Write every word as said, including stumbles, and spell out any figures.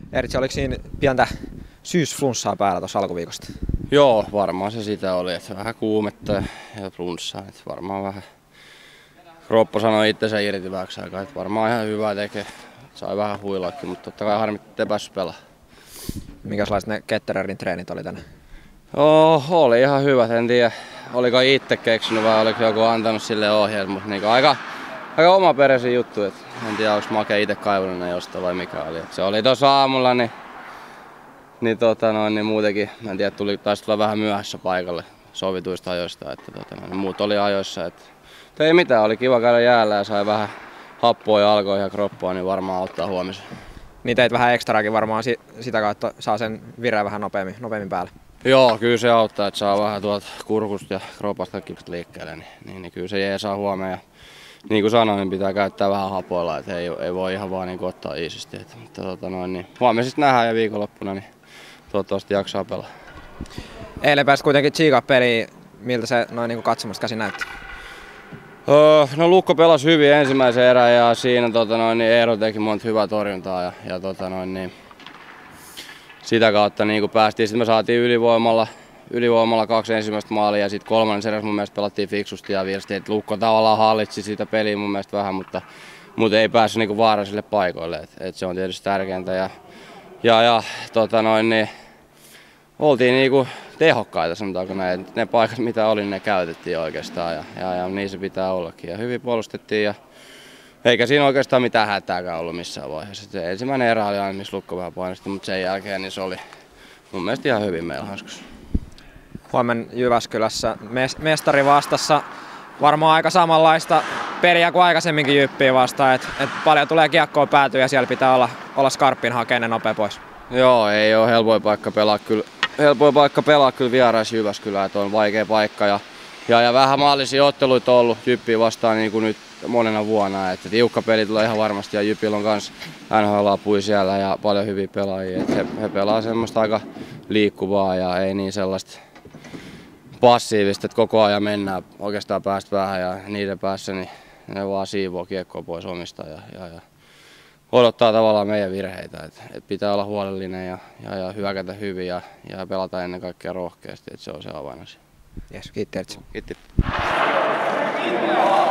Ertsi, oliko siinä pientä syysflunssaa päällä tuossa alkuviikosta? Joo, varmaan se sitä oli, että vähän kuumetta ja flunssaa, että varmaan vähän kroppa sanoi itsensä irti vähäksi aikaa, että varmaan ihan hyvää tekee. Sai vähän huilaakin, mutta totta kai harmitti, ettei päässyt pelaa. Minkälaiset ne Kettererin treenit oli tänään? Oh, oli ihan hyvät, en tiedä oliko itse keksinyt vai oliko joku antanut sille ohjeet, mutta niin aika, aika omaperäisiä juttu, et en tiedä onko Make itse kaivannut ne jostain vai mikä oli. Et se oli tuossa aamulla, niin, niin, tota noin, niin muutenkin, en tiedä, tuli, taisi tulla vähän myöhässä paikalle sovituista ajoista, että tota noin, niin muut oli ajoissa. Et, ei mitään, oli kiva käydä jäällä ja sai vähän happoa ja alkoja ja kroppaa, niin varmaan auttaa huomisen. Niin teit vähän ekstraakin varmaan sitä kautta, saa sen vireen vähän nopeammin, nopeammin päälle. Joo, kyllä se auttaa, että saa vähän tuolta kurkusta ja kropasta kipsit liikkeelle, niin, niin, niin kyllä se jää saa huomioon. Ja niin kuin sanoin, niin pitää käyttää vähän hapoilla, että ei, ei voi ihan vaan niin ottaa iisisti. Että, mutta tota noin, niin huomenna sitten nähdään ja viikonloppuna, niin toivottavasti jaksaa pelaa. Eilen pääsi kuitenkin tsiikaa peliin, miltä se noin niin katsomasta käsin näytti? Öö, no Lukko pelasi hyvin ensimmäisen erän ja siinä tota noin, niin Eero teki monta hyvää torjuntaa ja, ja tota noin, niin sitä kautta niin kun päästiin, sitten me saatiin ylivoimalla, ylivoimalla kaksi ensimmäistä maalia ja sitten kolmannen erässä mun mielestä pelattiin fiksusti ja virsti, että Lukko tavallaan hallitsi sitä peliä mun mielestä vähän, mutta, mutta ei päässyt niin vaarallisille paikoille, et, et se on tietysti tärkeintä ja, ja, ja tota noin, niin oltiin niinku tehokkaita, sanotaanko näin, ne paikat mitä oli, ne käytettiin oikeastaan ja, ja, ja niin se pitää ollakin ja hyvin puolustettiin ja eikä siinä oikeastaan mitään hätääkään ollut missään vaiheessa. Se ensimmäinen erä oli aina, missä Lukko vähän painosti, mutta sen jälkeen niin se oli mun mielestä ihan hyvin meillä hanskassa. Huomenna Jyväskylässä mestari vastassa. Varmaan aika samanlaista peliä kuin aikaisemminkin Jyppiä vastaan, että et paljon tulee kiekkoa päätyä ja siellä pitää olla, olla skarppin hakeinen nopea pois. Joo, ei ole helpoin paikka pelaa kyllä, helpoin paikka pelaa kyllä vierais Jyväskylää, että on vaikea paikka ja, ja, ja vähän maallisia otteluita on ollut Jyppiä vastaan niin kuin nyt monena vuonna, että tiukka peli tulee ihan varmasti ja Jypillä on myös N H L-apui siellä ja paljon hyviä pelaajia, että he, he pelaa semmoista aika liikkuvaa ja ei niin sellaista passiivista, että koko ajan mennään oikeastaan päästä vähän ja niiden päässä niin ne vaan siivoo kiekkoa pois omista ja, ja, ja odottaa tavallaan meidän virheitä, että et pitää olla huolellinen ja, ja, ja hyökätä hyvin ja, ja pelata ennen kaikkea rohkeasti, että se on se avainasia. Jes, kiitti Ertsi. Kiitti.